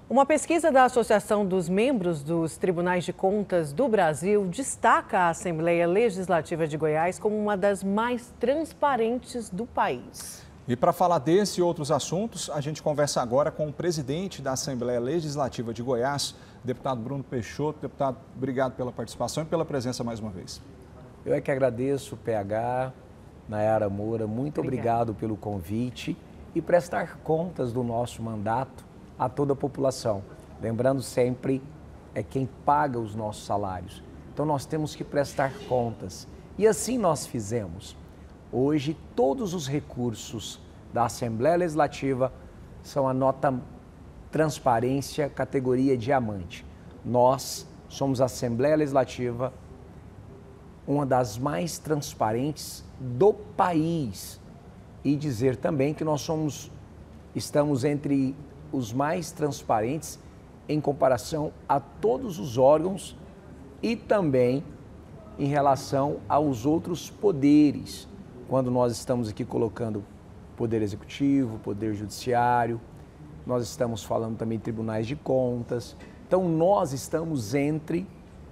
Uma pesquisa da Associação dos Membros dos Tribunais de Contas do Brasil destaca a Assembleia Legislativa de Goiás como uma das mais transparentes do país. E para falar desse e outros assuntos, a gente conversa agora com o presidente da Assembleia Legislativa de Goiás, deputado Bruno Peixoto. Deputado, obrigado pela participação e pela presença mais uma vez. Eu é que agradeço, PH, Nayara Moura, muito obrigado pelo convite e prestar contas do nosso mandato a toda a população. Lembrando sempre, é quem paga os nossos salários. Então nós temos que prestar contas. E assim nós fizemos. Hoje, todos os recursos da Assembleia Legislativa são a nota transparência categoria diamante. Nós somos a Assembleia Legislativa, uma das mais transparentes do país. E dizer também que nós estamos entre os mais transparentes em comparação a todos os órgãos e também em relação aos outros poderes. Quando nós estamos aqui colocando Poder Executivo, Poder Judiciário, nós estamos falando também de tribunais de contas. Então, nós estamos entre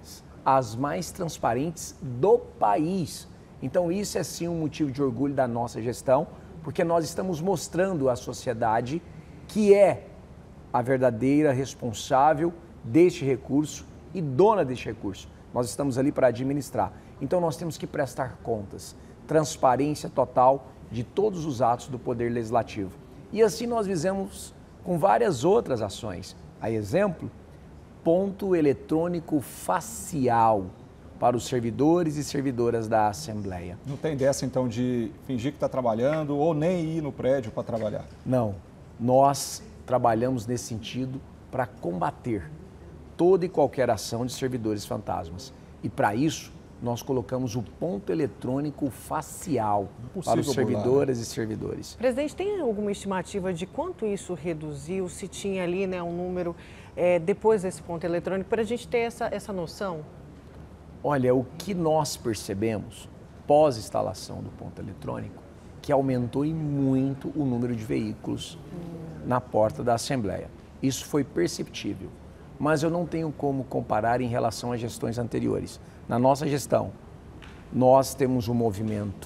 as mais transparentes do país. Então, isso é sim um motivo de orgulho da nossa gestão, porque nós estamos mostrando à sociedade que é a verdadeira responsável deste recurso e dona deste recurso. Nós estamos ali para administrar. Então, nós temos que prestar contas, transparência total de todos os atos do Poder Legislativo. E assim nós fizemos com várias outras ações. A exemplo, ponto eletrônico facial para os servidores e servidoras da Assembleia. Não tem dessa, então, de fingir que está trabalhando ou nem ir no prédio para trabalhar? Não. Nós trabalhamos nesse sentido para combater toda e qualquer ação de servidores fantasmas. E para isso, nós colocamos o ponto eletrônico facial para os servidoras e servidores. Presidente, tem alguma estimativa de quanto isso reduziu, se tinha ali um número depois desse ponto eletrônico, para a gente ter essa noção? Olha, o que nós percebemos pós-instalação do ponto eletrônico, que aumentou em muito o número de veículos na porta da Assembleia. Isso foi perceptível, mas eu não tenho como comparar em relação às gestões anteriores. Na nossa gestão, nós temos um movimento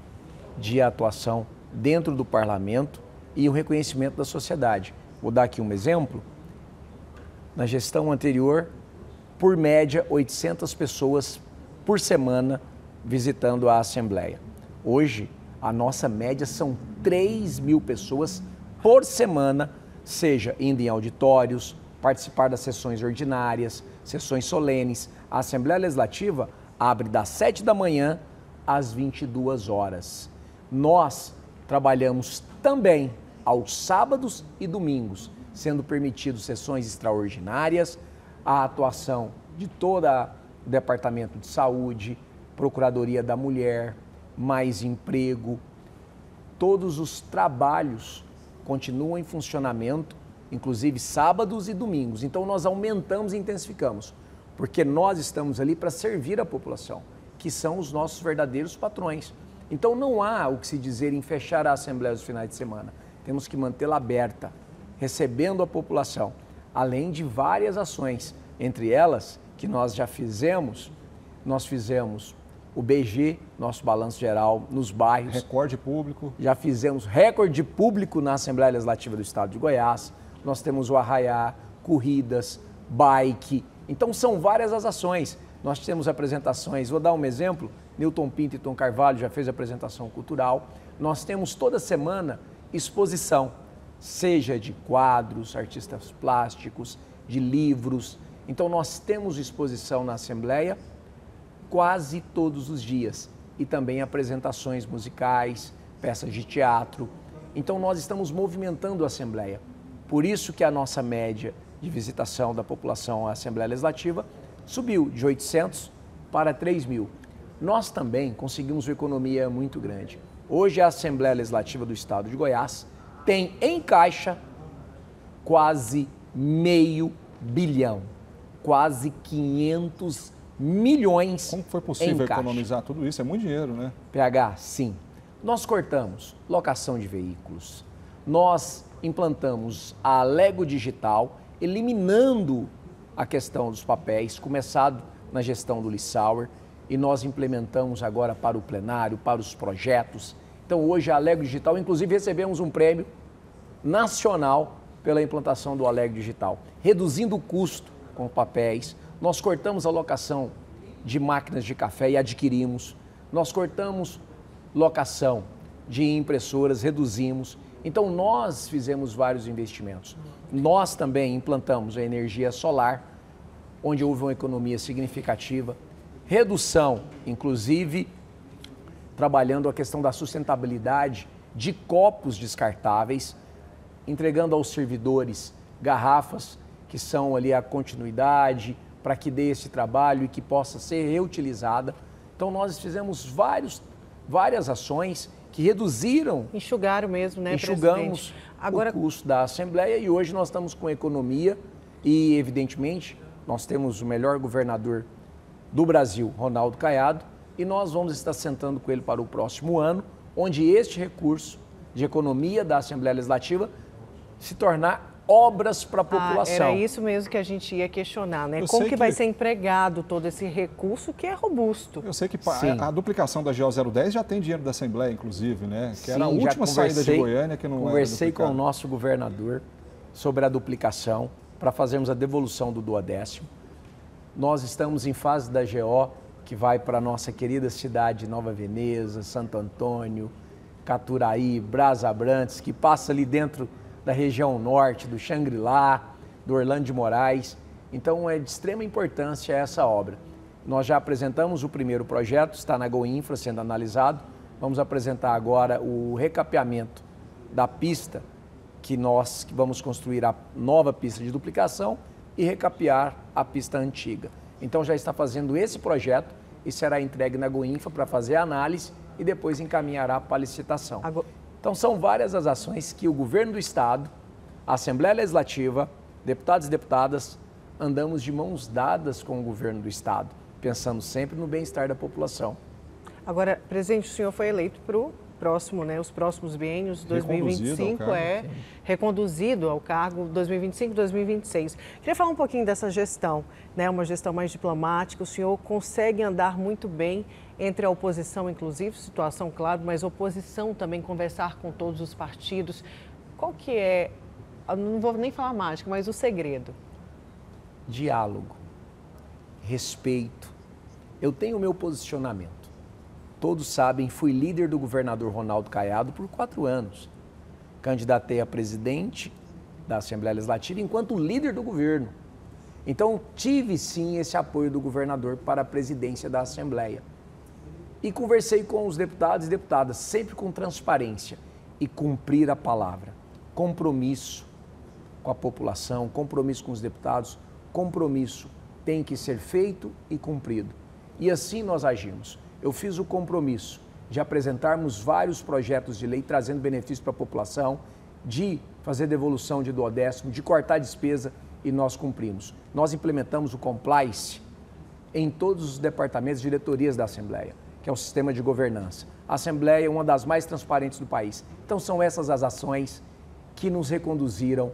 de atuação dentro do parlamento e o reconhecimento da sociedade. Vou dar aqui um exemplo. Na gestão anterior, por média, 800 pessoas por semana visitando a Assembleia. Hoje, a nossa média são 3.000 pessoas por semana, seja indo em auditórios, participar das sessões ordinárias, sessões solenes. A Assembleia Legislativa abre das 7 da manhã às 22 horas. Nós trabalhamos também aos sábados e domingos, sendo permitidos sessões extraordinárias, a atuação de todo o Departamento de Saúde, Procuradoria da Mulher, Mais Emprego. Todos os trabalhos continuam em funcionamento, inclusive sábados e domingos. Então, nós aumentamos e intensificamos, porque nós estamos ali para servir a população, que são os nossos verdadeiros patrões. Então, não há o que se dizer em fechar a Assembleia nos finais de semana. Temos que mantê-la aberta, recebendo a população, além de várias ações, entre elas, que nós já fizemos, nós fizemos o BG, nosso balanço geral, nos bairros. Recorde público. Já fizemos recorde público na Assembleia Legislativa do Estado de Goiás. Nós temos o arraiá, corridas, bike. Então, são várias as ações. Nós temos apresentações, vou dar um exemplo, Newton Pinto e Tom Carvalho já fez apresentação cultural. Nós temos toda semana exposição, seja de quadros, artistas plásticos, de livros. Então, nós temos exposição na Assembleia quase todos os dias. E também apresentações musicais, peças de teatro. Então, nós estamos movimentando a Assembleia. Por isso que a nossa média de visitação da população à Assembleia Legislativa subiu de 800 para 3.000. Nós também conseguimos uma economia muito grande. Hoje, a Assembleia Legislativa do Estado de Goiás tem em caixa quase $500 milhão, quase 500 milhões. Como foi possível economizar tudo isso? É muito dinheiro, né? PH, sim. Nós cortamos locação de veículos, nós implantamos a Lego Digital, eliminando a questão dos papéis, começado na gestão do Lissauer, e nós implementamos agora para o plenário, para os projetos. Então hoje a Allegro Digital, inclusive recebemos um prêmio nacional pela implantação do Allegro Digital, reduzindo o custo com papéis. Nós cortamos a locação de máquinas de café e adquirimos, nós cortamos locação de impressoras, reduzimos. Então nós fizemos vários investimentos. Nós também implantamos a energia solar, onde houve uma economia significativa, redução, inclusive trabalhando a questão da sustentabilidade de copos descartáveis, entregando aos servidores garrafas que são ali a continuidade para que dê esse trabalho e que possa ser reutilizada. Então nós fizemos várias ações que reduziram, enxugaram mesmo, né, enxugamos agora o custo da Assembleia, e hoje nós estamos com economia e, evidentemente, nós temos o melhor governador do Brasil, Ronaldo Caiado, e nós vamos estar sentando com ele para o próximo ano, onde este recurso de economia da Assembleia Legislativa se tornar obras para a população. Era isso mesmo que a gente ia questionar, né? Como que vai ser empregado todo esse recurso que é robusto? Eu sei que a duplicação da GO 010 já tem dinheiro da Assembleia, inclusive, né? Que era a última saída de Goiânia que não era Conversei com o nosso governador sobre a duplicação para fazermos a devolução do duodécimo. Nós estamos em fase da GO que vai para a nossa querida cidade de Nova Veneza, Santo Antônio, Caturaí, Brás Abrantes, que passa ali dentro da região norte, do Xangri-Lá, do Orlando de Moraes. Então é de extrema importância essa obra. Nós já apresentamos o primeiro projeto, está na GoInfra sendo analisado. Vamos apresentar agora o recapeamento da pista, que vamos construir a nova pista de duplicação e recapear a pista antiga. Então já está fazendo esse projeto e será entregue na GoInfra para fazer a análise e depois encaminhará para a licitação. Então são várias as ações que o governo do Estado, a Assembleia Legislativa, deputados e deputadas, andamos de mãos dadas com o governo do Estado, pensando sempre no bem-estar da população. Agora, presidente, o senhor foi eleito para o próximo, né? Os próximos biênios, 2025 reconduzido ao cargo 2025-2026. Queria falar um pouquinho dessa gestão, né? Uma gestão mais diplomática. O senhor consegue andar muito bem entre a oposição, inclusive, situação, claro, mas oposição também, conversar com todos os partidos. Qual que é, não vou nem falar mágica, mas o segredo? Diálogo, respeito. Eu tenho o meu posicionamento. Todos sabem, fui líder do governador Ronaldo Caiado por 4 anos. Candidatei a presidente da Assembleia Legislativa enquanto líder do governo. Então, tive sim esse apoio do governador para a presidência da Assembleia. E conversei com os deputados e deputadas, sempre com transparência e cumprir a palavra. Compromisso com a população, compromisso com os deputados, compromisso tem que ser feito e cumprido. E assim nós agimos. Eu fiz o compromisso de apresentarmos vários projetos de lei trazendo benefícios para a população, de fazer devolução de duodécimo, de cortar despesa, e nós cumprimos. Nós implementamos o compliance em todos os departamentos e diretorias da Assembleia, que é um sistema de governança. A Assembleia é uma das mais transparentes do país. Então são essas as ações que nos reconduziram,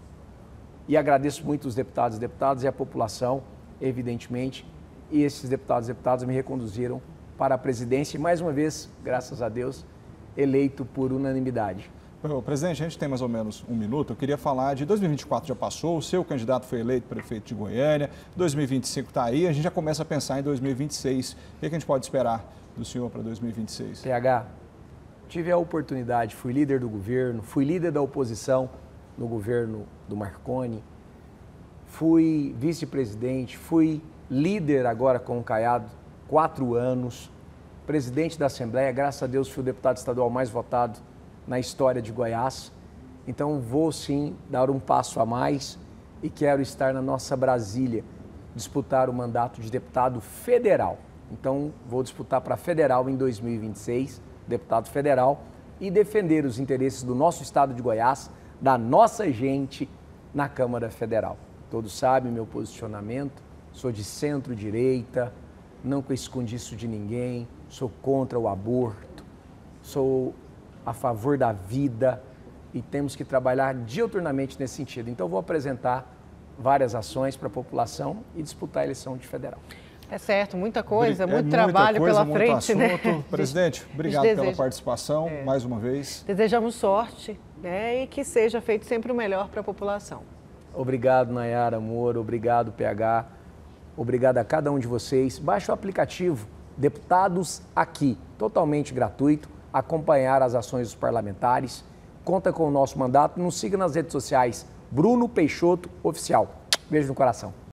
e agradeço muito os deputados e deputadas e a população, evidentemente, e esses deputados e deputadas me reconduziram para a presidência e, mais uma vez, graças a Deus, eleito por unanimidade. Presidente, a gente tem mais ou menos um minuto. Eu queria falar de 2024 já passou, o seu candidato foi eleito prefeito de Goiânia, 2025 está aí, a gente já começa a pensar em 2026. O que a gente pode esperar do senhor para 2026? PH, tive a oportunidade, fui líder do governo, fui líder da oposição no governo do Marconi, fui vice-presidente, fui líder agora com o Caiado, 4 anos, presidente da Assembleia, graças a Deus fui o deputado estadual mais votado na história de Goiás. Então vou sim dar um passo a mais e quero estar na nossa Brasília, disputar o mandato de deputado federal. Então vou disputar para federal em 2026, deputado federal, e defender os interesses do nosso estado de Goiás, da nossa gente na Câmara Federal. Todos sabem meu posicionamento, sou de centro-direita, não escondi isso de ninguém, sou contra o aborto, sou a favor da vida e temos que trabalhar diuturnamente nesse sentido. Então vou apresentar várias ações para a população e disputar a eleição de federal. É certo, muita coisa, muito trabalho pela frente, né? Presidente, obrigado pela participação mais uma vez. Desejamos sorte, né, e que seja feito sempre o melhor para a população. Obrigado, Nayara Moura, obrigado, PH, obrigado a cada um de vocês. Baixe o aplicativo Deputados Aqui, totalmente gratuito, acompanhar as ações dos parlamentares. Conta com o nosso mandato, nos siga nas redes sociais, Bruno Peixoto Oficial. Beijo no coração.